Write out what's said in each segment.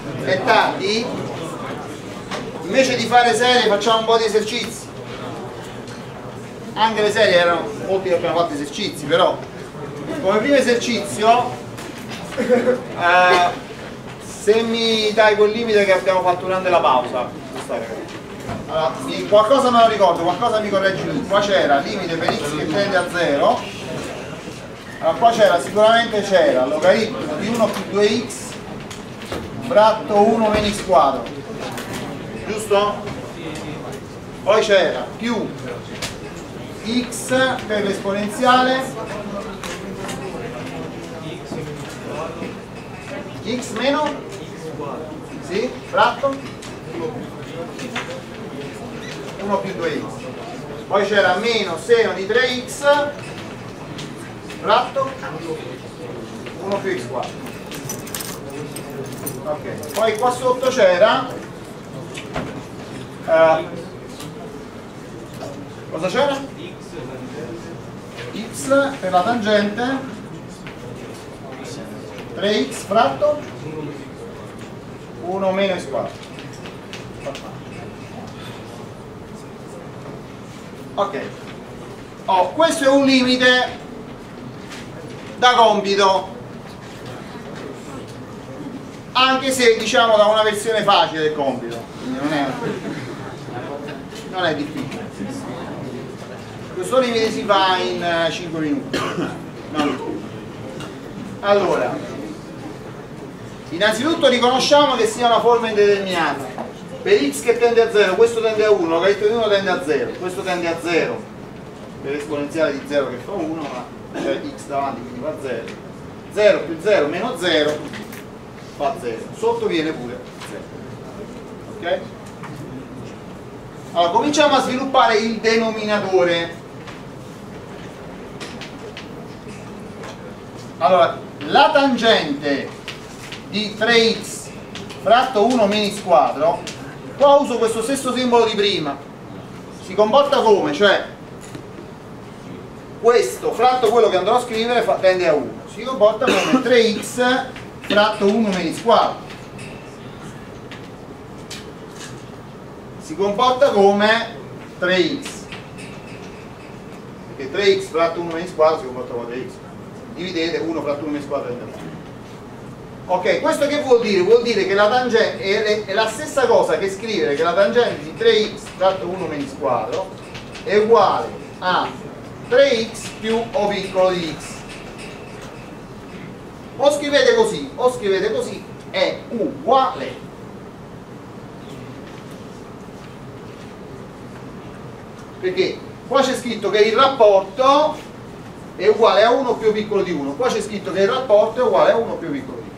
È tardi? Invece di fare serie facciamo un po' di esercizi. Anche le serie erano molti che abbiamo fatto esercizi, però come primo esercizio se mi dai quel limite che abbiamo fatto durante la pausa, allora, qualcosa me lo ricordo, qualcosa mi correggi tu. Qua c'era limite per x che tende a 0. Allora qua c'era, sicuramente c'era logaritmo di 1 più 2x fratto 1 meno x quadro, giusto? Poi c'era più x per l'esponenziale x meno sì, fratto 1 più 2x, poi c'era meno seno di 3x fratto 1 più x quadro. Ok, poi qua sotto c'era cosa c'era? X per la tangente 3x fratto 1 meno x quadro. Ok, questo è un limite da compito, anche se diciamo da una versione facile del compito, quindi non è difficile. Questo limite si fa in 5 minuti. Allora, innanzitutto riconosciamo che sia una forma indeterminata. Per x che tende a 0, questo tende a 1, logaritmo di 1 tende a 0, questo tende a 0 per l'esponenziale di 0 che fa 1, ma c'è x davanti quindi fa 0. 0 più 0 meno 0 fa 0, sotto viene pure 0. Ok? Allora cominciamo a sviluppare il denominatore. Allora, la tangente di 3x fratto 1 meno x quadro, qua uso questo stesso simbolo di prima, si comporta come? Cioè questo fratto quello che andrò a scrivere tende a 1, si comporta come 3x fratto 1 meno x quadro, si comporta come 3x, perché 3x fratto 1 meno x quadro si comporta come 3x, dividete 1 fratto 1 meno x quadro tende a 1. Ok, questo che vuol dire? Vuol dire che la tangente è la stessa cosa che scrivere che la tangente di 3x fratto 1 meno x quadro è uguale a 3x più o piccolo di x. O scrivete così, è uguale. Perché qua c'è scritto che il rapporto è uguale a 1 più o piccolo di 1, qua c'è scritto che il rapporto è uguale a 1 più o piccolo di 1.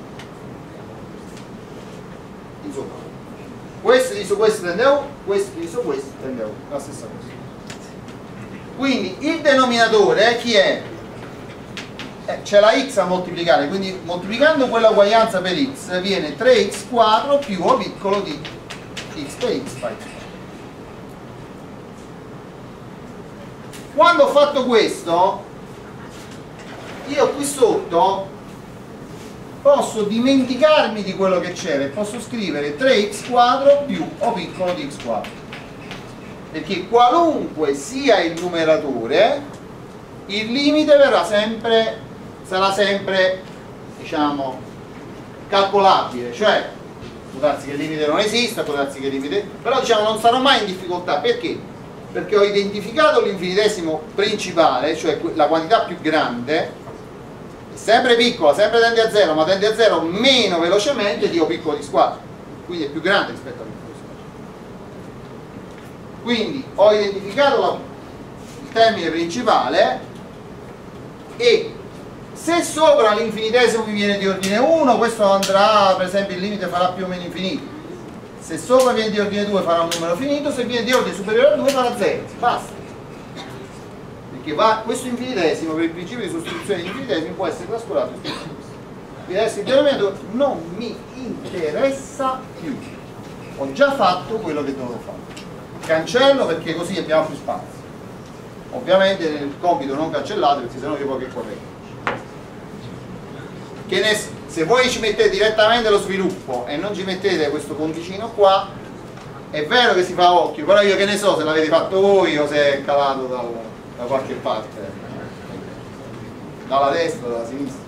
Insomma, questo diviso questo tende a 1, questo diviso questo tende a 1, la stessa cosa. Quindi il denominatore chi è? C'è la x a moltiplicare, quindi moltiplicando quella uguaglianza per x viene 3x quadro più o piccolo di x per x fa x. Quando ho fatto questo, io qui sotto posso dimenticarmi di quello che c'era e posso scrivere 3x quadro più o piccolo di x quadro, perché qualunque sia il numeratore il limite sarà sempre diciamo calcolabile, cioè può darsi che il limite non esista, può darsi che il limite, però diciamo non sarò mai in difficoltà. Perché? Perché ho identificato l'infinitesimo principale, cioè la quantità più grande, sempre piccola, sempre tende a 0, ma tende a 0 meno velocemente di o piccolo di squadra, quindi è più grande rispetto al piccolo di squadra. Quindi ho identificato il termine principale e se sopra l'infinitesimo mi viene di ordine 1, questo andrà, per esempio il limite farà più o meno infinito. Se sopra viene di ordine 2 farà un numero finito, se viene di ordine superiore a 2 farà 0, basta. Perché questo infinitesimo, per il principio di sostituzione di infinitesimi, può essere trascurato in questo. Quindi adesso il denominatore non mi interessa più. Ho già fatto quello che dovevo fare. Cancello perché così abbiamo più spazio. Ovviamente nel compito non cancellate perché sennò io poi che correggo. se voi ci mettete direttamente lo sviluppo e non ci mettete questo conticino qua, è vero che si fa occhio, però io che ne so se l'avete fatto voi o se è calato da qualche parte, dalla destra o dalla sinistra.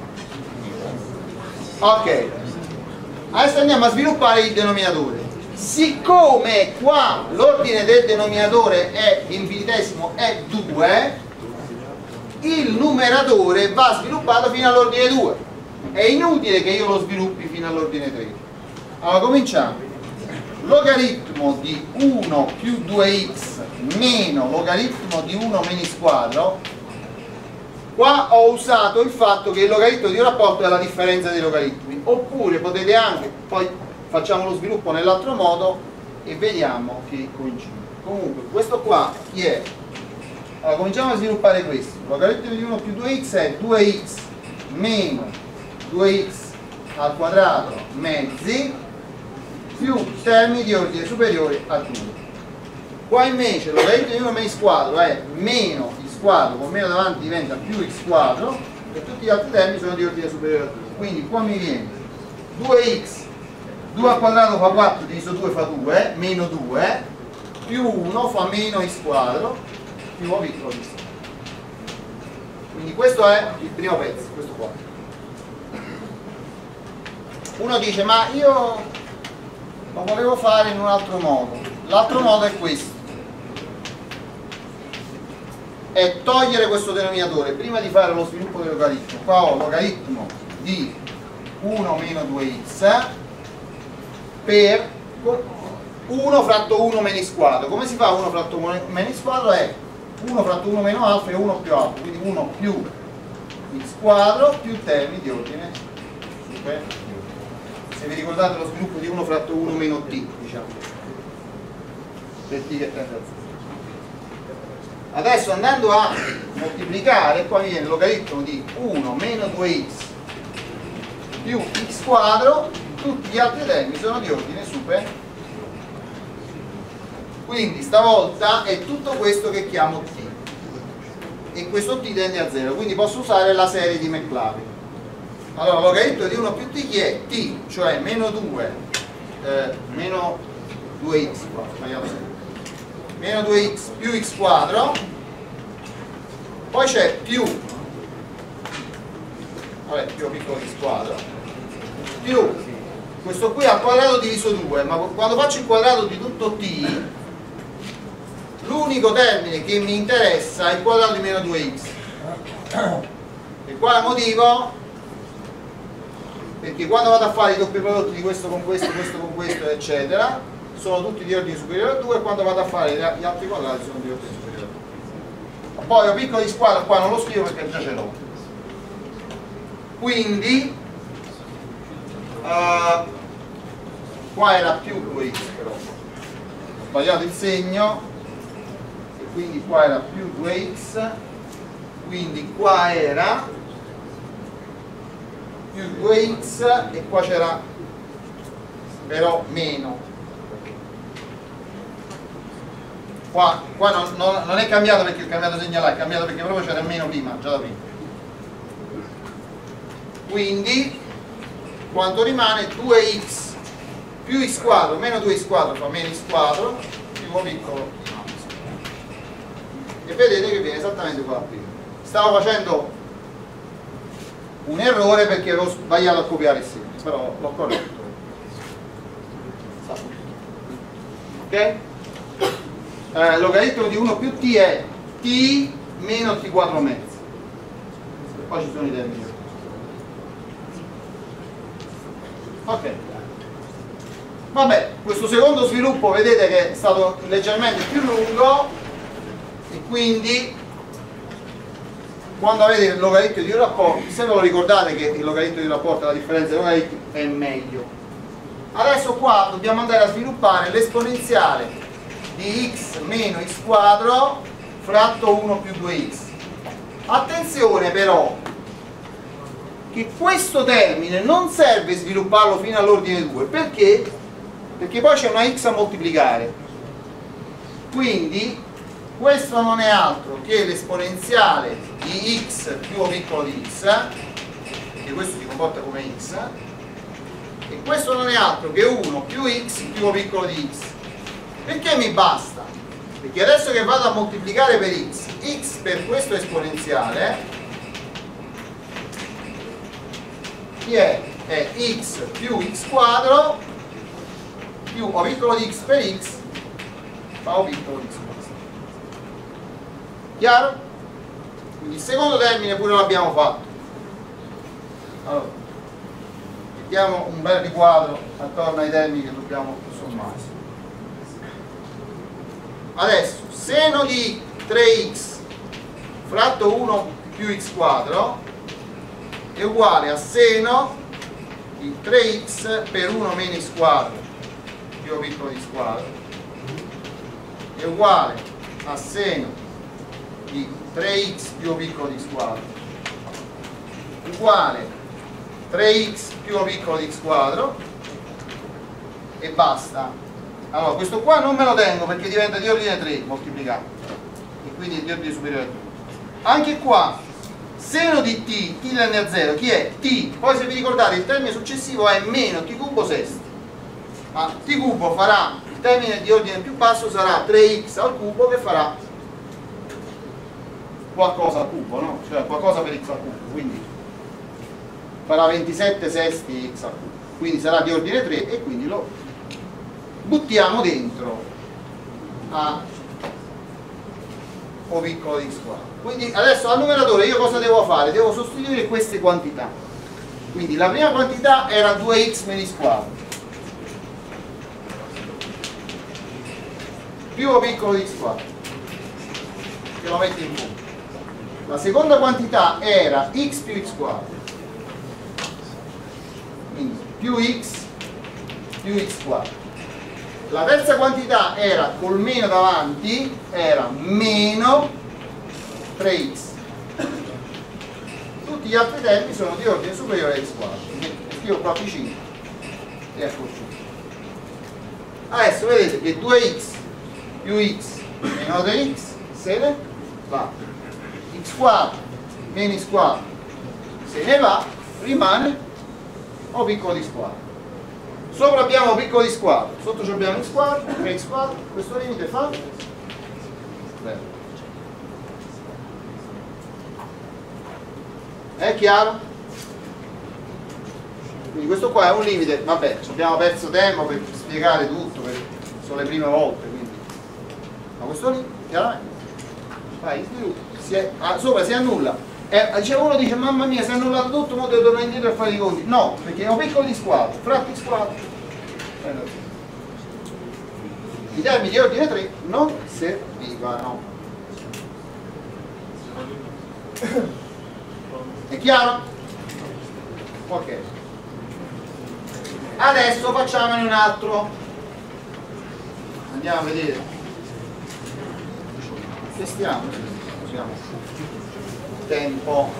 Ok, adesso andiamo a sviluppare il denominatore. Siccome qua l'ordine del denominatore è infinitesimo è 2, il numeratore va sviluppato fino all'ordine 2. È inutile che io lo sviluppi fino all'ordine 3. Allora cominciamo. Logaritmo di 1 più 2x meno logaritmo di 1 meno x quadro. Qua ho usato il fatto che il logaritmo di un rapporto è la differenza dei logaritmi, oppure potete anche, poi facciamo lo sviluppo nell'altro modo e vediamo che coincide. Comunque questo qua chi è? Allora cominciamo a sviluppare questo. Logaritmo di 1 più 2x è 2x meno 2x al quadrato mezzi più termini di ordine superiore a 2. Qua invece logaritmo di 1 meno x quadro è meno x quadro, con meno davanti diventa più x quadro e tutti gli altri termini sono di ordine superiore a 2. Quindi qua mi viene 2x, 2 al quadrato fa 4, diviso 2 fa 2, meno 2, più 1 fa meno x quadro, più o piccolo x. Quindi questo è il primo pezzo, questo qua. Uno dice, ma io lo volevo fare in un altro modo. L'altro modo è questo. È togliere questo denominatore prima di fare lo sviluppo del logaritmo. Qua ho logaritmo di 1 meno 2x per 1 fratto 1 meno x quadro. Come si fa 1 fratto 1 meno x quadro? È 1 fratto 1 meno alfa e 1 più alfa, quindi 1 più x quadro più termini di ordine superiore. Se vi ricordate lo sviluppo di 1 fratto 1 meno t, diciamo, per t che tende a 0. Adesso andando a moltiplicare, qua mi viene il logaritmo di 1 meno 2x più x quadro, tutti gli altri termini sono di ordine superiore. Quindi stavolta è tutto questo che chiamo t e questo t tende a 0, quindi posso usare la serie di Maclaurin. Allora logaritmo di 1 più t chi è? T, cioè meno 2 meno 2x qua, meno 2x più x quadro, poi c'è più più piccolo x quadro più questo qui al quadrato diviso 2, ma quando faccio il quadrato di tutto t l'unico termine che mi interessa è il quadrato di meno 2x. E quale motivo? Perché quando vado a fare i doppi prodotti di questo con questo, questo con questo eccetera, sono tutti di ordine superiore a 2 e quando vado a fare gli altri quadrati sono di ordine superiore a 2. Poi ho piccolo di squadra, qua non lo scrivo perché già ce l'ho. Quindi qua era più 2x però ho sbagliato il segno e quindi qua era più 2x, quindi qua era più 2x e qua c'era però meno. Qua non è cambiato perché il cambiato segno là, è cambiato perché proprio c'era il meno prima, già da prima. Quindi quanto rimane? 2x più x quadro meno 2x quadro fa meno x quadro più o piccolo. E vedete che viene esattamente qua prima. Stavo facendo un errore perché avevo sbagliato a copiare il segno, però l'ho corretto. Ok? Logaritmo di 1 più t è t meno t quadro mezzo. E poi ci sono i termini. Ok. Vabbè, questo secondo sviluppo vedete che è stato leggermente più lungo e quindi quando avete il logaritmo di un rapporto, se ve lo ricordate che il logaritmo di un rapporto è la differenza dei logaritmi, è meglio. Adesso qua dobbiamo andare a sviluppare l'esponenziale di x meno x quadro fratto 1 più 2x. Attenzione però che questo termine non serve svilupparlo fino all'ordine 2, perché? Perché poi c'è una x a moltiplicare, quindi questo non è altro che l'esponenziale di x più o piccolo di x perché questo si comporta come x, e questo non è altro che 1 più x più o piccolo di x. Perché mi basta? Perché adesso che vado a moltiplicare per x per questo esponenziale, chi è? È x più x quadro più o piccolo di x per x fa o piccolo di x. Chiaro? Quindi il secondo termine pure l'abbiamo fatto. Allora, mettiamo un bel riquadro attorno ai termini che dobbiamo sommare. Adesso seno di 3x fratto 1 più x quadro è uguale a seno di 3x per 1 meno x quadro più o piccolo di x quadro è uguale a seno di 3x più o piccolo di x quadro uguale 3x più o piccolo di x quadro e basta. Allora questo qua non me lo tengo perché diventa di ordine 3 moltiplicato e quindi è di ordine superiore a 2. Anche qua seno di t ln a 0 chi è? T. Poi se vi ricordate il termine successivo è meno t cubo sesti, ma t cubo farà il termine di ordine più basso, sarà 3x al cubo che farà qualcosa al cubo, no? Cioè qualcosa per x al cubo, quindi farà 27 sesti x al cubo, quindi sarà di ordine 3 e quindi lo buttiamo dentro a o piccolo di x quadro. Quindi adesso al numeratore io cosa devo fare? Devo sostituire queste quantità. Quindi la prima quantità era 2x meno x quadro più o piccolo di x quadro, che lo metto in fondo. La seconda quantità era x più x quadro, quindi più x più x quadro. La terza quantità era col meno davanti, era meno 3x. Tutti gli altri termini sono di ordine superiore a x quadro. Scrivo qua vicino e accorcio. Adesso vedete che 2x più x meno 3x se ne va. X quadro meno x quadro se ne va, rimane o piccolo di x quadro. Sopra abbiamo piccolo di x quadro, sotto ci abbiamo x quadro, 3x quadro, questo limite fa bello. È chiaro? Quindi questo qua è un limite, vabbè, ci abbiamo perso tempo per spiegare tutto, perché sono le prime volte, quindi. Ma questo lì, chiaramente, vai, sviluppo, sopra si annulla. Uno dice mamma mia si è annullato tutto, ora devo tornare indietro a fare i conti. No, perché è un piccolo di squadro, fratti squadro. I termini di ordine 3 non servivano. È chiaro? Ok. Adesso facciamone un altro. Andiamo a vedere. Testiamo. Tempo.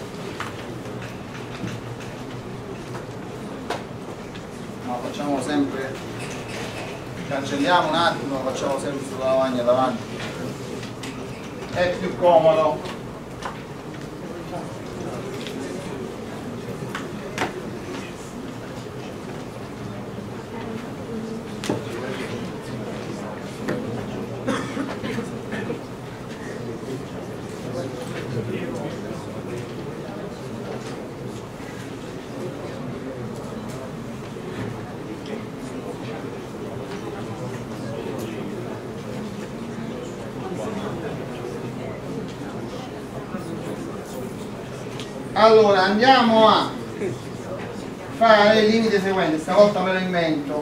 No, facciamo sempre, cancelliamo un attimo, facciamo sempre sulla lavagna davanti, è più comodo. Allora andiamo a fare il limite seguente, stavolta me lo invento.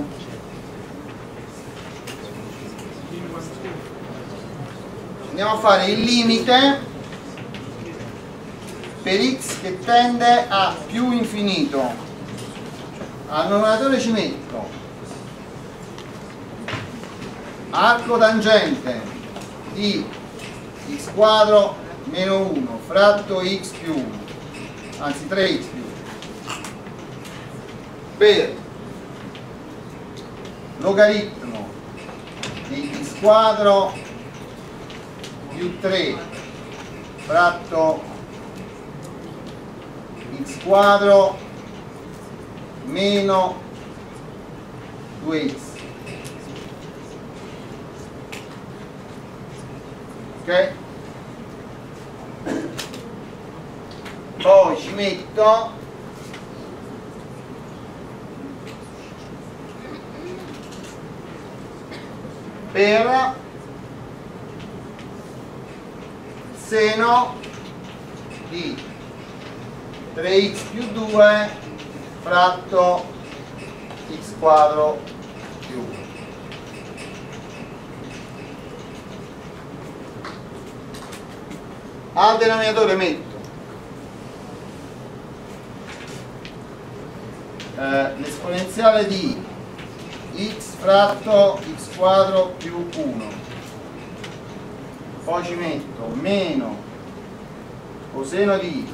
Andiamo a fare il limite per x che tende a più infinito. Al numeratore ci metto arco tangente di x quadro meno 1 fratto x più 1, anzi 3x più 1, per logaritmo di x quadro più 3 fratto x quadro meno 2x. Ok? Poi ci metto per seno di 3x più 2 fratto x quadro più 1. Al denominatore metto l'esponenziale di x fratto x quadro più 1, poi ci metto meno coseno di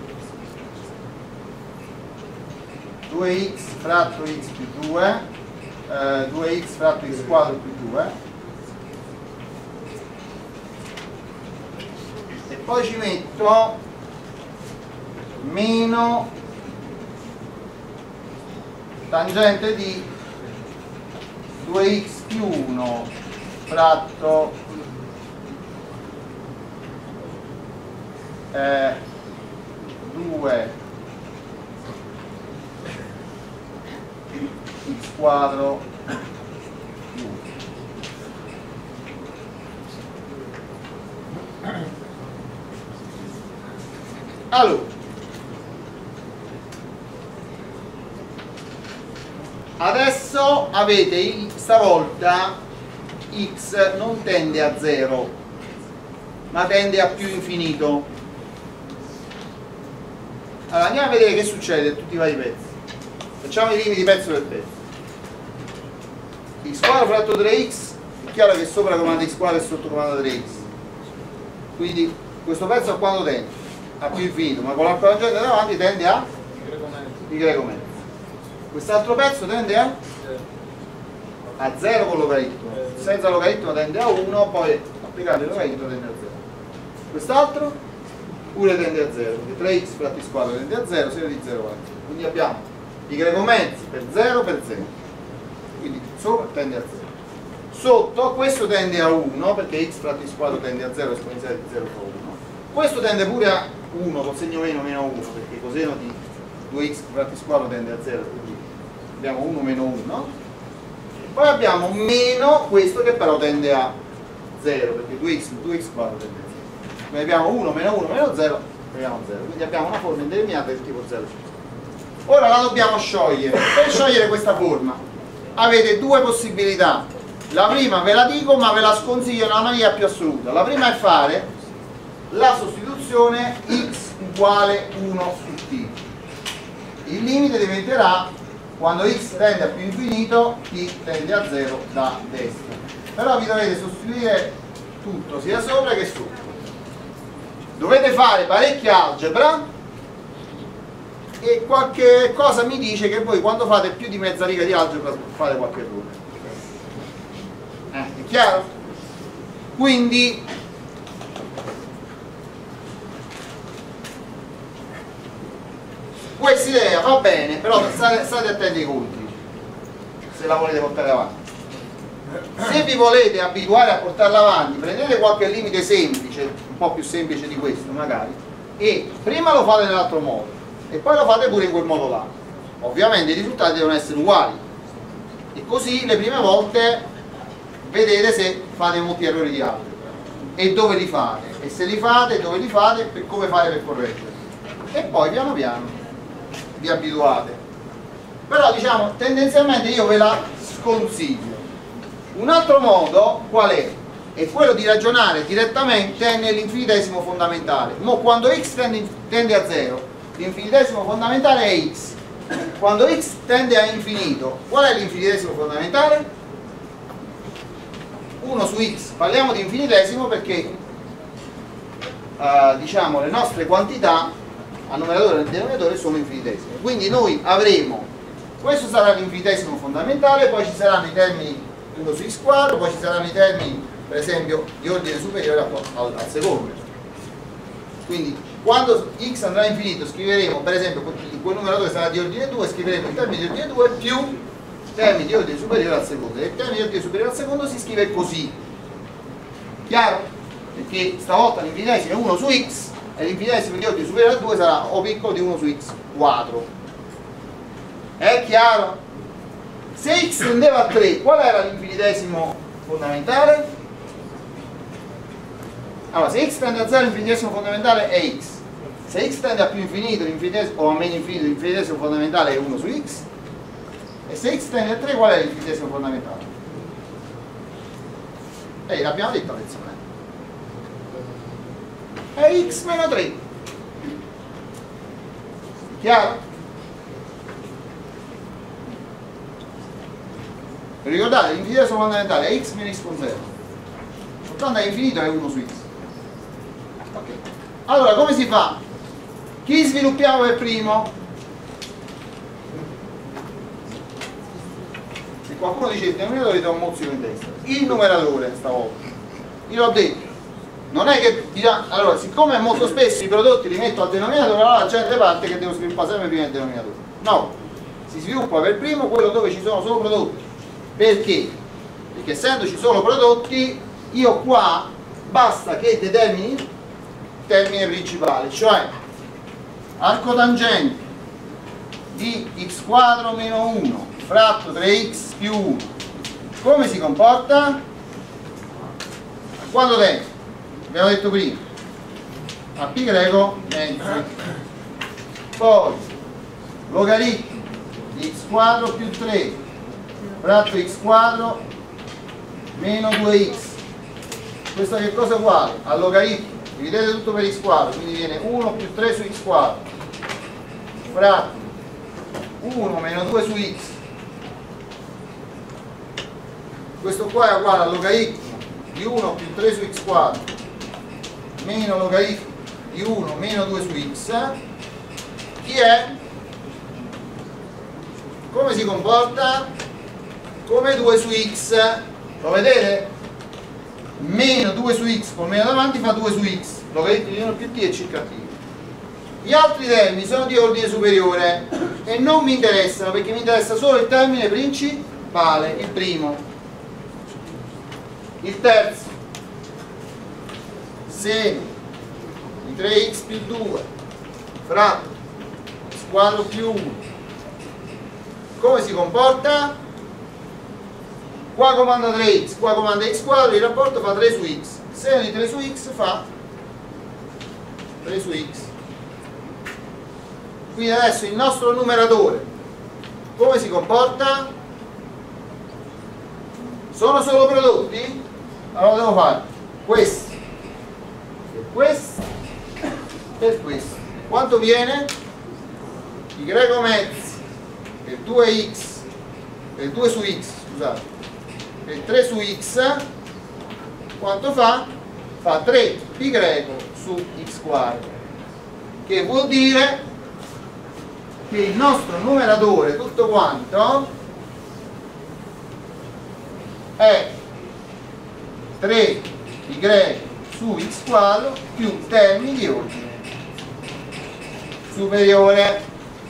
2x fratto x più 2, 2x fratto x quadro più 2, e poi ci metto meno tangente di 2x più 1 fratto 2 x quadro più 1. Allora, adesso avete stavolta x non tende a 0 ma tende a più infinito. Allora andiamo a vedere che succede a tutti i vari pezzi. Facciamo i limiti pezzo per pezzo. X quadro fratto 3x, è chiaro che sopra comanda x quadro e sotto comanda 3x, quindi questo pezzo a quanto tende? A più infinito, ma con l'arco tangente davanti tende a y mezzo. Quest'altro pezzo tende a 0 con logaritmo, senza logaritmo tende a 1, poi applicando il logaritmo tende a 0. Quest'altro pure tende a 0, perché 3x fratto x quadro tende a 0, seno di 0 vale. Quindi abbiamo y mezzi per 0 per 0, quindi sopra tende a 0. Sotto questo tende a 1, perché x fratto x quadro tende a 0, esponenziale di 0 fa 1. Questo tende pure a 1 col segno meno meno 1, perché coseno di 2x fratto x quadro tende a 0, quindi abbiamo 1 meno 1. Poi abbiamo meno questo che però tende a 0, perché 2x quadro tende a 0. Quindi abbiamo 1 meno 1 meno 0, abbiamo 0. Quindi abbiamo una forma indeterminata del tipo 0. Ora la dobbiamo sciogliere. Per sciogliere questa forma avete due possibilità. La prima ve la dico, ma ve la sconsiglio nella maniera più assoluta. La prima è fare la sostituzione x uguale 1 su t. Il limite diventerà, quando x tende a più infinito, t tende a 0 da destra. Però vi dovete sostituire tutto, sia sopra che sotto. Dovete fare parecchia algebra e qualche cosa mi dice che voi quando fate più di mezza riga di algebra fate qualche errore. È chiaro? Quindi questa idea va bene, però state attenti ai conti se la volete portare avanti. Se vi volete abituare a portarla avanti, prendete qualche limite semplice, un po' più semplice di questo magari, e prima lo fate nell'altro modo e poi lo fate pure in quel modo là. Ovviamente i risultati devono essere uguali e così le prime volte vedete se fate molti errori di algebra e dove li fate, e se li fate, dove li fate, e come fare per correggerli, e poi piano piano vi abituate. Però diciamo tendenzialmente io ve la sconsiglio. Un altro modo qual è? È quello di ragionare direttamente nell'infinitesimo fondamentale. Ma quando x tende a 0, l'infinitesimo fondamentale è x. Quando x tende a infinito, qual è l'infinitesimo fondamentale? 1 su x. Parliamo di infinitesimo perché diciamo le nostre quantità a numeratore e denominatore sono infinitesime. Quindi noi avremo, questo sarà l'infinitesimo fondamentale, poi ci saranno i termini 1 su x quadro, poi ci saranno i termini per esempio di ordine superiore al secondo. Quindi quando x andrà all'infinito scriveremo, per esempio, quel numeratore sarà di ordine 2, scriveremo il termine di ordine 2 più termine di ordine superiore al secondo, e il termine di ordine superiore al secondo si scrive così, chiaro? Perché stavolta l'infinitesimo è 1 su x e l'infinitesimo di ordine superiore a 2 sarà o piccolo di 1 su x quadro. È chiaro? Se x tendeva a 3, qual era l'infinitesimo fondamentale? Allora, se x tende a 0 l'infinitesimo fondamentale è x, se x tende a più infinito o a meno infinito l'infinitesimo fondamentale è 1 su x, e se x tende a 3 qual è l'infinitesimo fondamentale? L'abbiamo detto a lezione, è x meno 3, chiaro? Ricordate, l'infinitesimo fondamentale è x meno x con 0, soltanto è infinito è 1 su x. Ok, allora come si fa? Chi sviluppiamo per primo? Se qualcuno dice il denominatore gli do un mozzico in testa, il numeratore stavolta, io l'ho detto, non è che dirà, allora siccome molto spesso i prodotti li metto al denominatore, allora la gente parte che devo sviluppare sempre prima il denominatore. No, si sviluppa per primo quello dove ci sono solo prodotti. Perché? Perché essendoci solo prodotti, io qua basta che determini il termine principale, cioè arco tangente di x quadro meno 1 fratto 3x più 1. Come si comporta? A quanto tempo? Abbiamo detto prima, a pi greco mezzo, poi logaritmo di x quadro più 3 fratto x quadro meno 2x. Questo che cosa è uguale? Al logaritmo, dividete tutto per x quadro, quindi viene 1 più 3 su x quadro fratto 1 meno 2 su x. Questo qua è uguale al logaritmo di 1 più 3 su x quadro meno logaritmo di 1 meno 2 su x. Chi è? Come si comporta? Come 2 su x, lo vedete? Meno 2 su x con meno davanti fa 2 su x, logaritmo di 1 più t e circa t. Gli altri termini sono di ordine superiore e non mi interessano perché mi interessa solo il termine principale, il primo. Il terzo, seno di 3x più 2 fratto x quadro più 1. Come si comporta? Qua comanda 3x, qua comanda x quadro, il rapporto fa 3 su x. Seno di 3 su x fa 3 su x. Quindi adesso il nostro numeratore come si comporta? Sono solo prodotti? Allora devo fare questo per questo per questo. Quanto viene? Y mezzo per 2x per 2 su x, scusate, per 3 su x, quanto fa? Fa 3 pi greco su x quadro, che vuol dire che il nostro numeratore tutto quanto è 3 pi greco su x quadro più termini di ordine superiore.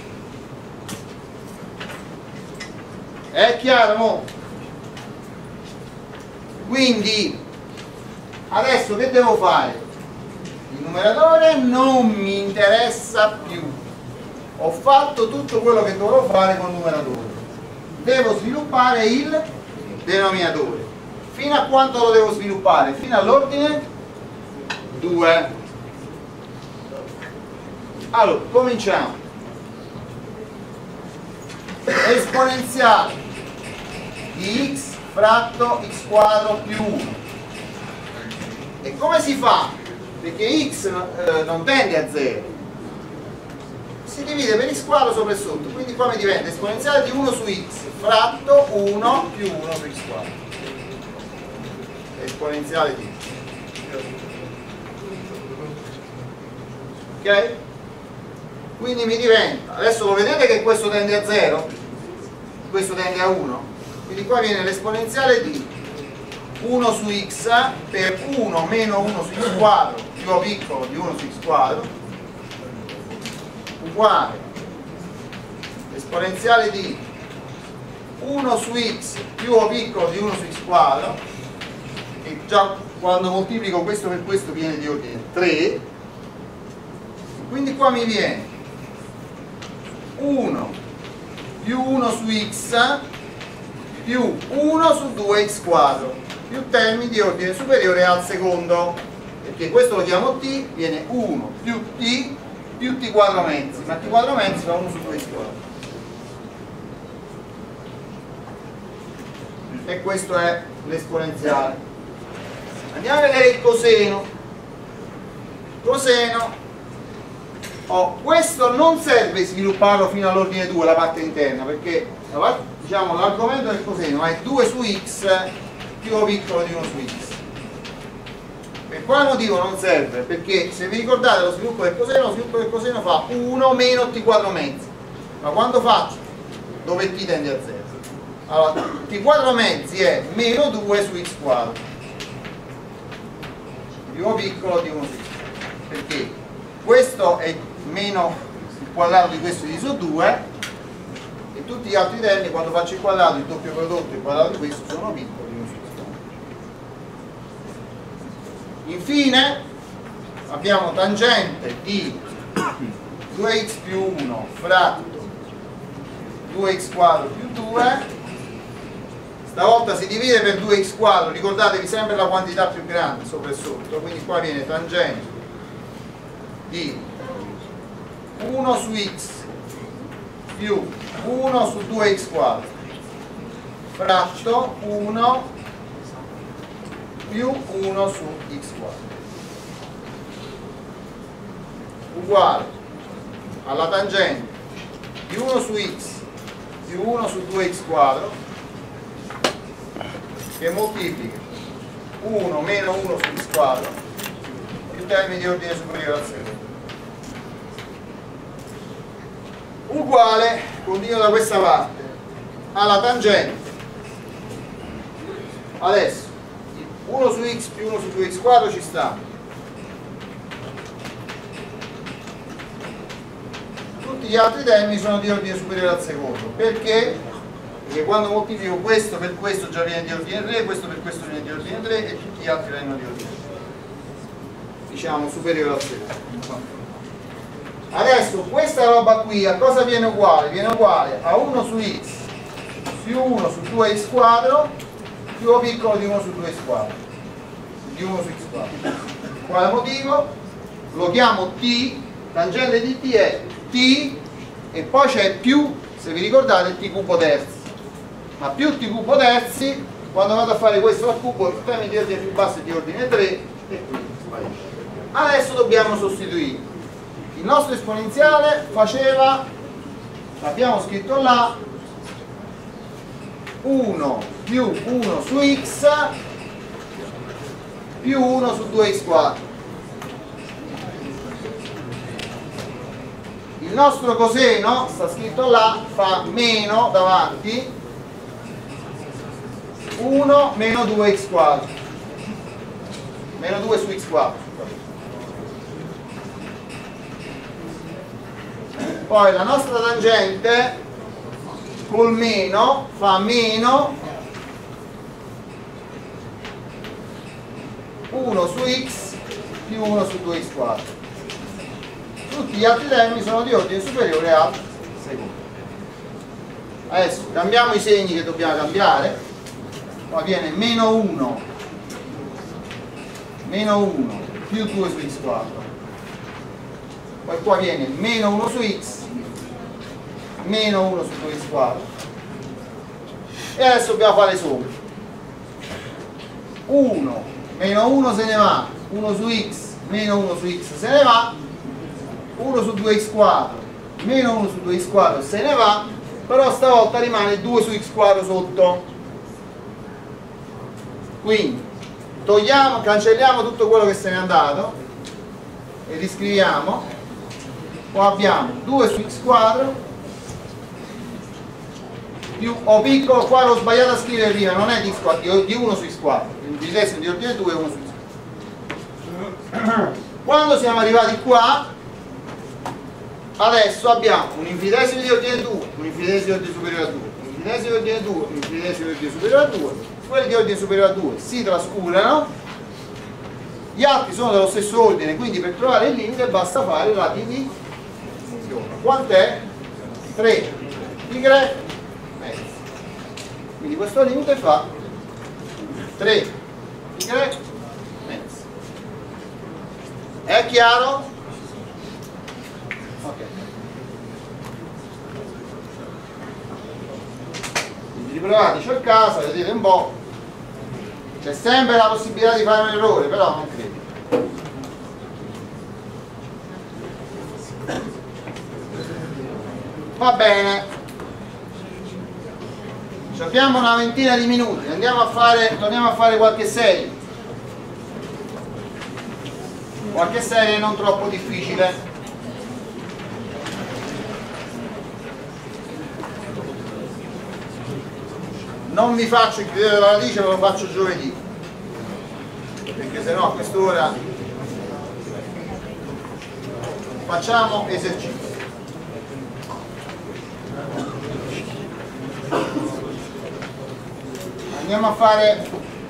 È chiaro? Mo? Quindi adesso che devo fare? Il numeratore non mi interessa più, ho fatto tutto quello che dovevo fare con il numeratore, devo sviluppare il denominatore. Fino a quanto lo devo sviluppare? Fino all'ordine 2. Allora, cominciamo. Esponenziale di x fratto x quadro più 1. E come si fa? Perché x non tende a 0, si divide per x quadro sopra e sotto, quindi qua mi diventa esponenziale di 1 su x fratto 1 più 1 su x quadro. Esponenziale di x. Ok? Quindi mi diventa, adesso lo vedete che questo tende a 0, questo tende a 1, quindi qua viene l'esponenziale di 1 su x per 1 meno 1 su x quadro più o piccolo di 1 su x quadro uguale esponenziale di 1 su x più o piccolo di 1 su x quadro, e già quando moltiplico questo per questo viene di ordine 3, quindi qua mi viene 1 più 1 su x più 1 su 2x quadro più termini di ordine superiore al secondo, perché questo lo chiamo t, viene 1 più t più t quadro mezzi, ma t quadro mezzi fa 1 su 2x quadro. E questo è l'esponenziale. Andiamo a vedere il coseno. Coseno, questo non serve svilupparlo fino all'ordine 2, la parte interna, perché diciamo, l'argomento del coseno è 2 su x più o piccolo di 1 su x. Per quale motivo non serve? Perché se vi ricordate lo sviluppo del coseno fa 1 meno t quadro mezzi, ma quando faccio? Dove t tende a 0. Allora, t quadro mezzi è meno 2 su x quadro più o piccolo di 1 su x, perché questo è meno il quadrato di questo diviso 2, e tutti gli altri termini, quando faccio il quadrato, il doppio prodotto e il quadrato di questo sono piccoli di 1 su x quadro. Infine abbiamo tangente di 2x più 1 fratto 2x quadro più 2, stavolta si divide per 2x quadro, ricordatevi sempre la quantità più grande sopra e sotto, quindi qua viene tangente di 1 su x più 1 su 2x quadro fratto 1 più 1 su x quadro uguale alla tangente di 1 su x più 1 su 2x quadro che moltiplica 1 meno 1 su x quadro più termini di ordine superiore al secondo, uguale, continuo da questa parte, alla tangente. Adesso 1 su x più 1 su 2x quadro ci sta, tutti gli altri termini sono di ordine superiore al secondo. Perché? Perché quando moltiplico questo per questo già viene di ordine 3, questo per questo viene di ordine 3 e tutti gli altri vengono di ordine 3, diciamo superiore al secondo. Adesso questa roba qui a cosa viene uguale? Viene uguale a 1 su x più 1 su 2x quadro più o piccolo di 1 su 2x quadro di 1 su x quadro. Quale motivo? Lo chiamo t, tangente di t è t e poi c'è più, se vi ricordate, t cubo terzi, ma più t cubo terzi, quando vado a fare questo al cubo il termine di ordine più basso è di ordine 3 e quindi sparisce. Adesso dobbiamo sostituire. Il nostro esponenziale faceva, l'abbiamo scritto là, 1 più 1 su x più 1 su 2x quadro. Il nostro coseno, sta scritto là, fa meno davanti 1 meno 2x quadro, meno 2 su x quadro. Poi la nostra tangente col meno fa meno 1 su x più 1 su 2x quadro. Tutti gli altri termini sono di ordine superiore al secondo. Adesso cambiamo i segni che dobbiamo cambiare. Qua viene meno 1 più 2 su x quadro. Poi qua viene meno 1 su x meno 1 su 2x quadro, e adesso dobbiamo fare somma. 1 meno 1 se ne va, 1 su x meno 1 su x se ne va, 1 su 2x quadro meno 1 su 2x quadro se ne va, però stavolta rimane 2 su x quadro sotto. Quindi togliamo, cancelliamo tutto quello che se n'è andato e riscriviamo. Qua abbiamo 2 su x quadro più o piccolo, qua l'ho sbagliato a scrivere prima, non è di x quadro, di 1 su x quadro, il resto di ordine 2 è 1 su x quadro. Quando siamo arrivati qua Adesso abbiamo un infinitesimo di ordine 2, un infinitesimo di ordine superiore a 2, un infinitesimo di ordine 2, un infinitesimo di ordine superiore a 2, quelli di ordine superiore a 2 si trascurano, gli altri sono dello stesso ordine, quindi per trovare il limite basta fare la divisione. Quant'è? 3 pi mezzo. Quindi questo limite fa 3 pi mezzo. È chiaro? Ok. Quindi riprovateci a casa, vedete un po'. C'è sempre la possibilità di fare un errore, però non credo. Va bene. Ci abbiamo una ventina di minuti, torniamo a fare qualche serie. Qualche serie non troppo difficile. Non vi faccio il criterio della radice, ve lo faccio giovedì, perché sennò a quest'ora facciamo esercizi. Andiamo a fare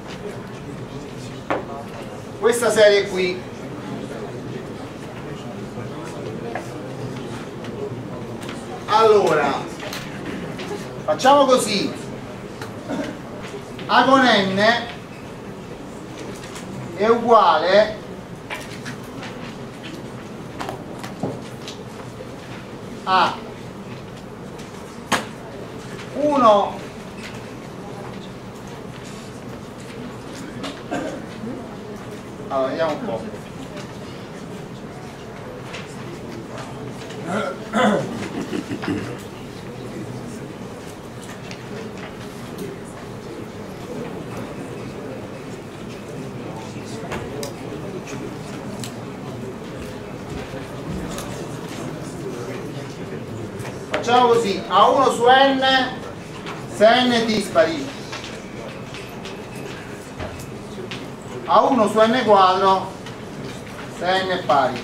questa serie qui. Allora, facciamo così: A con n è uguale a 1 allora vediamo un po'. Facciamo così: A1 su n se n è dispari, A1 su n quadro se n è pari.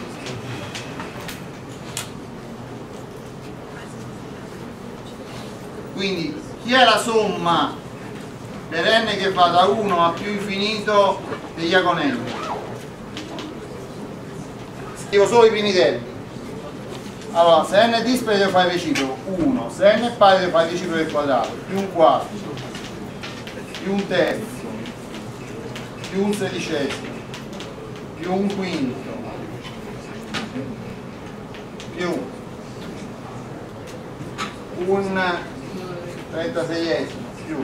Quindi chi è la somma per n che va da 1 a più infinito degli A con n? Scrivo solo i primi termini. Allora, se n è dispari devo fare reciproco 1, se n è pari devo fare reciproco del quadrato, più un quarto, più un terzo, più un sedicesimo, più un quinto, più un 36esimo, più.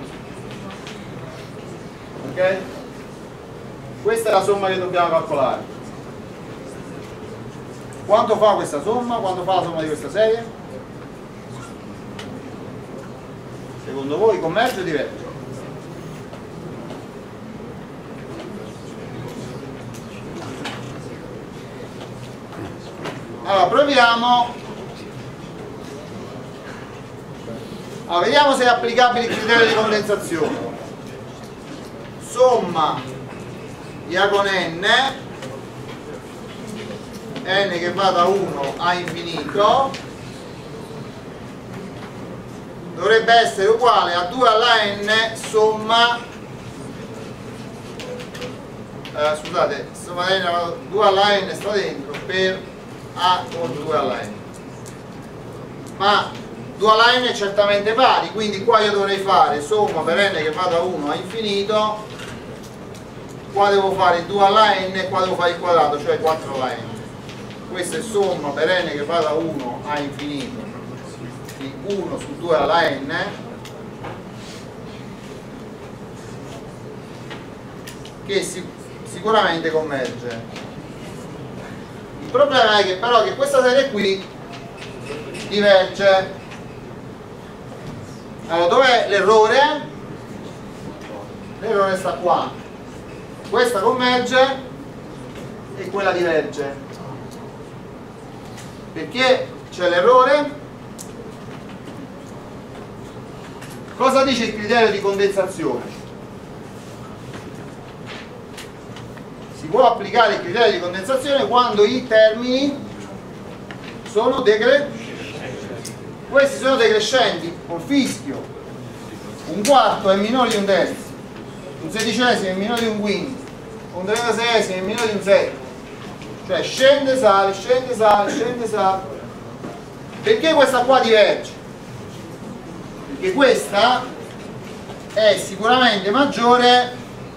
Ok? Questa è la somma che dobbiamo calcolare. Quanto fa questa somma? Quanto fa la somma di questa serie? Secondo voi converge o diverge? Allora proviamo. Allora, vediamo se è applicabile il criterio di condensazione. Somma di A con n che va da 1 a infinito dovrebbe essere uguale a 2 alla n somma scusate, somma di n 2 alla n sta dentro per A con 2 alla n, ma 2 alla n è certamente pari, quindi qua io dovrei fare somma per n che va da 1 a infinito, qua devo fare 2 alla n e qua devo fare il quadrato, cioè 4 alla n. Questa è somma per n che va da 1 a infinito di 1 su 2 alla n che sicuramente converge. Il problema è che però che questa serie qui diverge. Allora dov'è l'errore? L'errore sta qua. Questa converge e quella diverge. Perché c'è l'errore? Cosa dice il criterio di condensazione? Si può applicare il criterio di condensazione quando i termini sono decrescenti. questi sono decrescenti col fischio. Un quarto è minore di un terzo, un sedicesimo è minore di un quinto, un 36esimo è minore di un settimo, cioè scende, sale, scende, sale, scende, sale. Perché questa qua diverge? Perché questa è sicuramente maggiore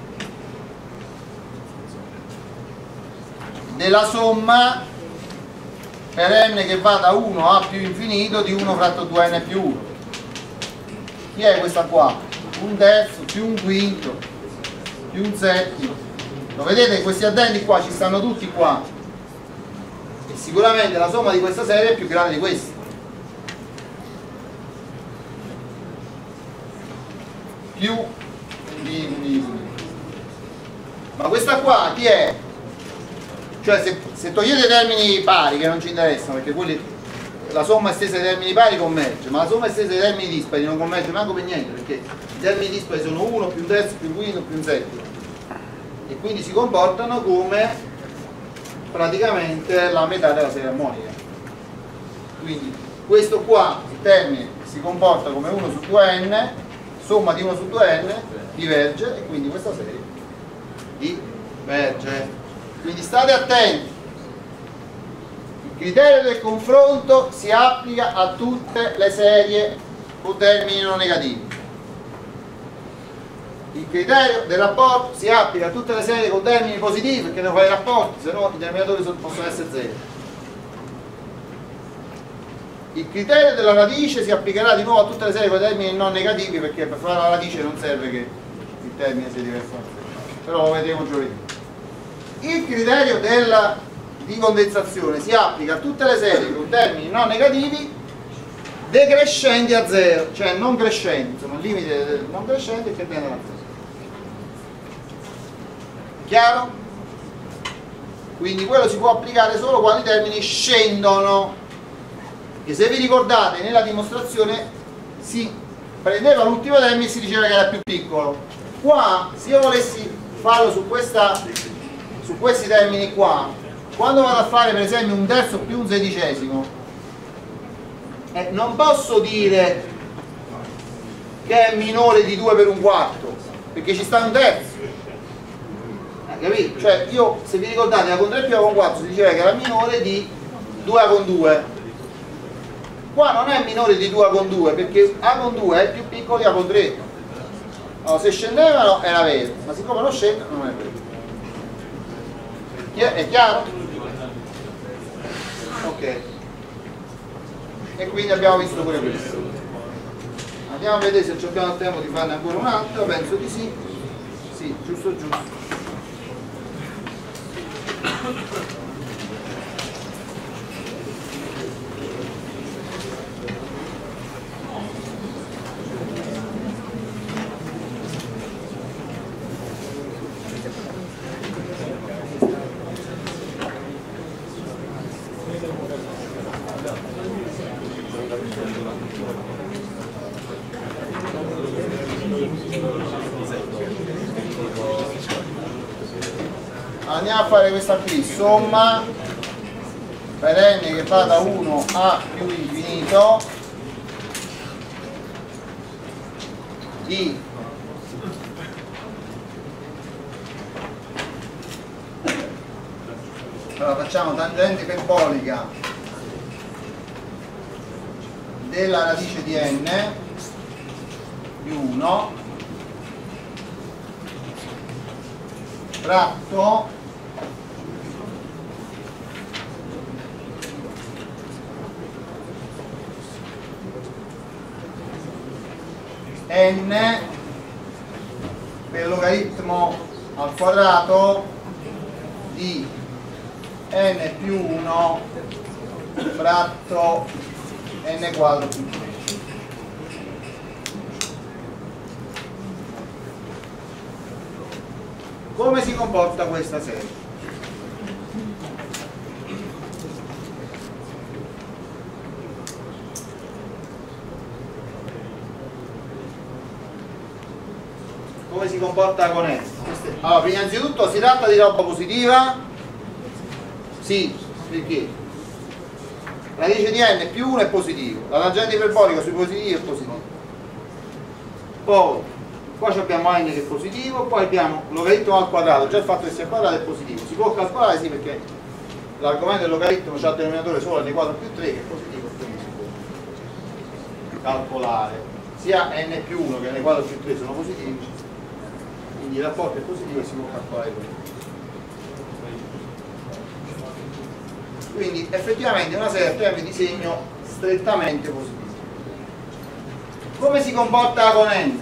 della somma per n che va da 1 a più infinito di 1 fratto 2n più 1. Chi è questa qua? Un terzo più un quinto più un settimo. Lo vedete? Questi addendi qua ci stanno tutti qua, e sicuramente la somma di questa serie è più grande di questa. Più ma questa qua chi è? Cioè se togliete i termini pari che non ci interessano, perché quelli, la somma estesa dei termini pari converge, ma la somma estesa dei termini dispari non converge manco per niente, perché i termini dispari sono 1 più un terzo più un quinto più un settimo, e quindi si comportano come praticamente la metà della serie armonica. Quindi questo qua, il termine, si comporta come 1 su 2n, somma di 1 su 2n diverge, e quindi questa serie diverge. Quindi state attenti, il criterio del confronto si applica a tutte le serie con termini non negativi, il criterio del rapporto si applica a tutte le serie con termini positivi, perché devono fare i rapporti, se no i terminatori possono essere 0. Il criterio della radice si applicherà di nuovo a tutte le serie con termini non negativi, perché per fare la radice non serve che il termine sia diverso, però lo vedremo giovedì. Il criterio di condensazione si applica a tutte le serie con termini non negativi decrescenti a 0, cioè non crescenti, insomma il limite non crescente che tendono a 0. Chiaro? Quindi quello si può applicare solo quando i termini scendono, che se vi ricordate nella dimostrazione si prendeva l'ultimo termine e si diceva che era più piccolo. Qua, se io volessi farlo su questi termini qua, quando vado a fare per esempio un terzo più un sedicesimo, non posso dire che è minore di 2 per un quarto, perché ci sta un terzo, capito? Cioè io, se vi ricordate, A con 3 più A con 4 si diceva che era minore di 2A con 2. Qua non è minore di 2A con 2, perché A con 2 è più piccolo di A con 3. Allora, se scendevano era vero, ma siccome non scendono non è vero. È chiaro? Ok. E quindi abbiamo visto pure questo. Andiamo a vedere se abbiamo il tempo di farne ancora un altro. Penso di sì. Sì, giusto. Andiamo a fare questa qui, somma per n che va da 1 a più infinito di allora facciamo tangente iperbolica della radice di n più 1 fratto n per logaritmo al quadrato di n più 1 fratto n quadro più 1. Come si comporta questa serie? Come si comporta con essa? Allora, prima di tutto si tratta di roba positiva? Sì, perché? radice di n più 1 è positivo, la tangente iperbolica sui positivi è positivo. Poi qua abbiamo n che è positivo, poi abbiamo logaritmo al quadrato, già il fatto che sia al quadrato è positivo, si può calcolare sì perché l'argomento del logaritmo c'ha il denominatore solo n4 più 3 che è positivo, quindi si può calcolare sia n più 1 che n4 più 3 sono positivi, quindi il rapporto è positivo e si può calcolare questo. Quindi effettivamente una serie a termini di segno strettamente positivo. Come si comporta con n?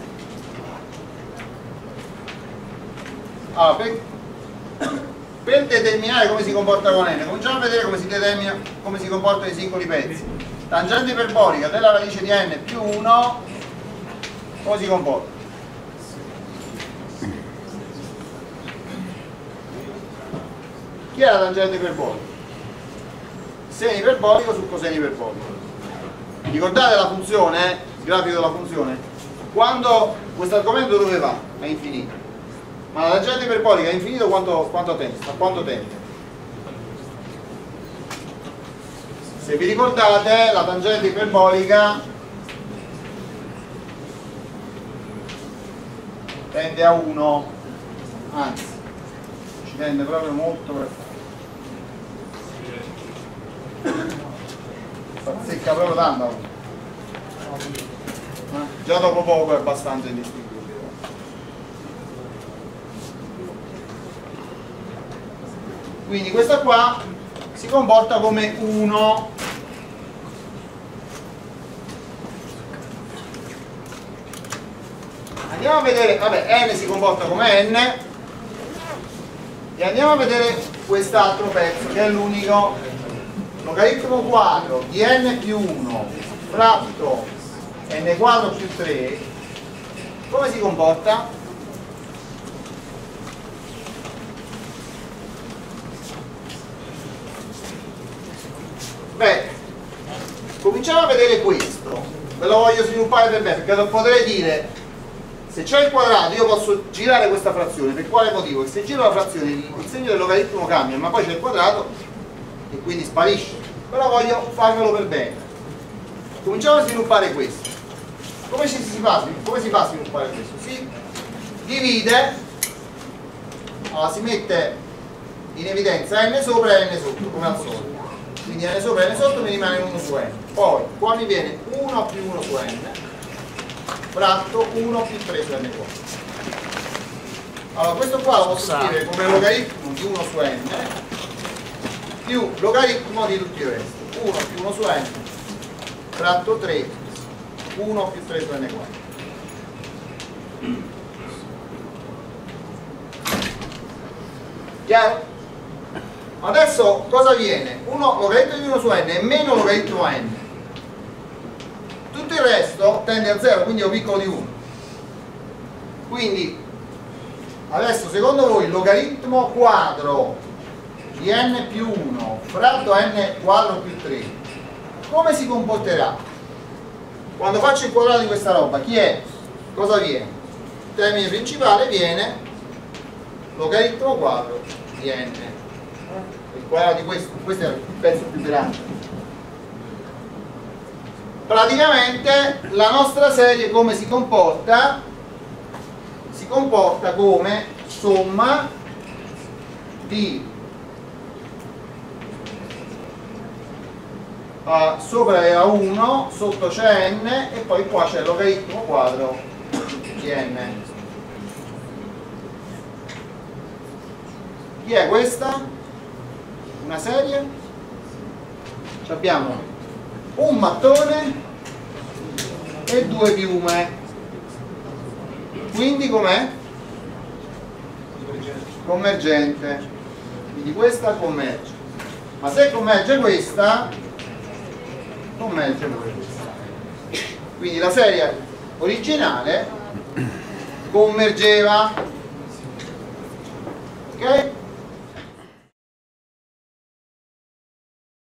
Allora, per determinare come si comporta con n, cominciamo a vedere come si determina, come si comportano i singoli pezzi. Tangente iperbolica della radice di n più 1, come si comporta? Chi è la tangente iperbolica? Seno iperbolico su coseno iperbolico. Ricordate la funzione, il grafico della funzione? Quando questo argomento dove va? È infinito. Ma la tangente iperbolica è infinito quanto tende? A quanto tende? Se vi ricordate, la tangente iperbolica tende a 1, anzi ci tende proprio molto per secca proprio tanto, già dopo poco è abbastanza indistinguibile. Quindi questa qua si comporta come 1. Andiamo a vedere, vabbè, n si comporta come n e andiamo a vedere quest'altro pezzo che è l'unico. Logaritmo quadro di n più 1 fratto n quadro più 3, come si comporta? Beh, cominciamo a vedere questo, ve lo voglio sviluppare per me, perché potrei dire, se c'è il quadrato io posso girare questa frazione, per quale motivo? Che se giro la frazione il segno del logaritmo cambia, ma poi c'è il quadrato e quindi sparisce, però voglio farvelo per bene. Cominciamo a sviluppare questo. Come si fa a sviluppare questo? Si divide, allora si mette in evidenza n sopra e n sotto come al solito, quindi n sopra e n sotto mi rimane 1 su n, poi qua mi viene 1 più 1 su n fratto 1 più 3 su n quadro. Allora questo qua lo posso scrivere come logaritmo di 1 su n più logaritmo di tutti i resti, 1 più 1 su n fratto 3 1 più 3 su n quadro. Chiaro? Adesso cosa viene? Logaritmo di 1 su n è meno logaritmo n, tutto il resto tende a 0, quindi è un piccolo di 1. Quindi adesso secondo voi il logaritmo quadro di n più 1 fratto n quadro più 3 come si comporterà? Quando faccio il quadrato di questa roba, chi è? Cosa viene? Il termine principale viene logaritmo quadro di n, il quadrato di questo è il pezzo più grande. Praticamente la nostra serie come si comporta? Si comporta come somma di sopra era 1, sotto c'è n e poi qua c'è il logaritmo quadro di n. Chi è questa? Una serie? Ci abbiamo un mattone e due piume, quindi com'è? Convergente, quindi questa converge, ma se converge questa converge questa, quindi la serie originale convergeva, ok?